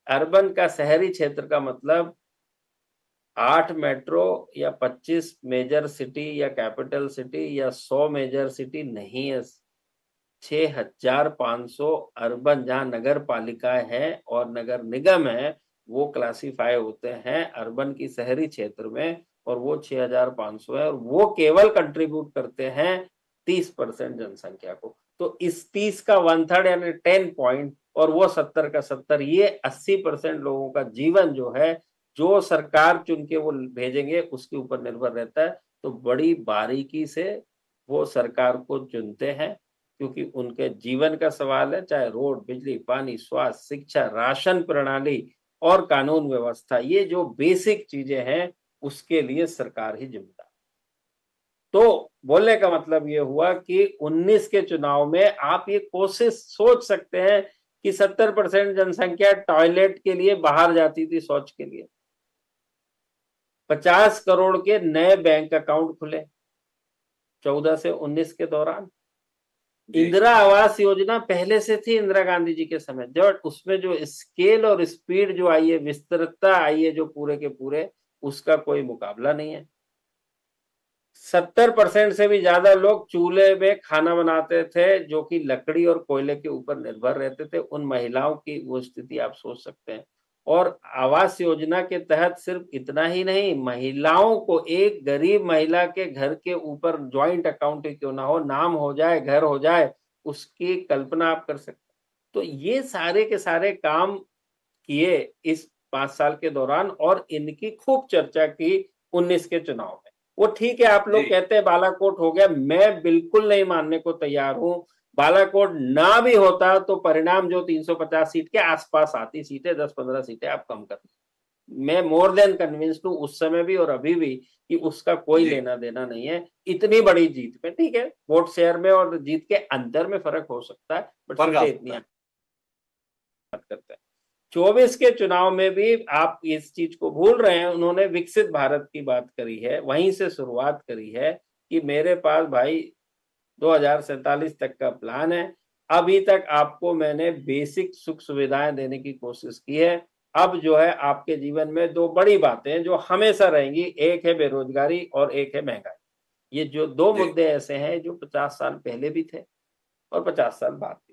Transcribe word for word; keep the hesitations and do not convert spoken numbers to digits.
Urban का, शहरी क्षेत्र का मतलब आठ मेट्रो या पच्चीस मेजर सिटी या कैपिटल सिटी या सौ मेजर सिटी नहीं है। छह हजार पाँच सौ अर्बन, जहां नगर पालिकाएं हैं और नगर निगम है, वो क्लासिफाई होते हैं अर्बन की शहरी क्षेत्र में, और वो छह हजार पाँच सौ है, और वो केवल कंट्रीब्यूट करते हैं तीस परसेंट जनसंख्या को। तो इस तीस का वन थर्ड यानी टेन पॉइंट, और वो सत्तर का सत्तर, ये अस्सी परसेंट लोगों का जीवन जो है, जो सरकार चुन के वो भेजेंगे उसके ऊपर निर्भर रहता है। तो बड़ी बारीकी से वो सरकार को चुनते हैं, क्योंकि उनके जीवन का सवाल है, चाहे रोड, बिजली, पानी, स्वास्थ्य, शिक्षा, राशन प्रणाली और कानून व्यवस्था, ये जो बेसिक चीजें हैं उसके लिए सरकार ही जिम्मेदार। तो बोलने का मतलब ये हुआ कि उन्नीस के चुनाव में आप ये कोशिश सोच सकते हैं कि सत्तर परसेंट जनसंख्या टॉयलेट के लिए बाहर जाती थी, शौच के लिए। पचास करोड़ के नए बैंक अकाउंट खुले चौदह से उन्नीस के दौरान। इंदिरा आवास योजना पहले से थी इंदिरा गांधी जी के समय, जो उसमें जो स्केल और स्पीड जो आई है, विस्तृतता आई है जो पूरे के पूरे, उसका कोई मुकाबला नहीं है। सत्तर परसेंट से भी ज्यादा लोग चूल्हे में खाना बनाते थे, जो कि लकड़ी और कोयले के ऊपर निर्भर रहते थे। उन महिलाओं की वो स्थिति आप सोच सकते हैं। और आवास योजना के तहत सिर्फ इतना ही नहीं, महिलाओं को, एक गरीब महिला के घर के ऊपर ज्वाइंट अकाउंट क्यों ना हो, नाम हो जाए, घर हो जाए, उसकी कल्पना आप कर सकते हैं। तो ये सारे के सारे काम किए इस पांच साल के दौरान, और इनकी खूब चर्चा की उन्नीस के चुनाव में। वो ठीक है, आप लोग कहते हैं बालाकोट हो गया, मैं बिल्कुल नहीं मानने को तैयार हूं। बालाकोट ना भी होता तो परिणाम जो तीन सौ पचास सीट के आसपास आती सीटें, दस पंद्रह सीटें आप कम कर, मैं मोर देन कन्विंस्ड हूं, उस समय भी और अभी भी, कि उसका कोई लेना देना नहीं है इतनी बड़ी जीत में। ठीक है, वोट शेयर में और जीत के अंदर में फर्क हो सकता है, बट सीटें इतनी बात करते हैं। चौबीस के चुनाव में भी आप इस चीज को भूल रहे हैं, उन्होंने विकसित भारत की बात करी है, वहीं से शुरुआत करी है कि मेरे पास भाई दो हजार सैतालीस तक का प्लान है। अभी तक आपको मैंने बेसिक सुख सुविधाएं देने की कोशिश की है। अब जो है आपके जीवन में दो बड़ी बातें जो हमेशा रहेंगी, एक है बेरोजगारी और एक है महंगाई। ये जो दो मुद्दे ऐसे हैं जो पचास साल पहले भी थे और पचास साल बाद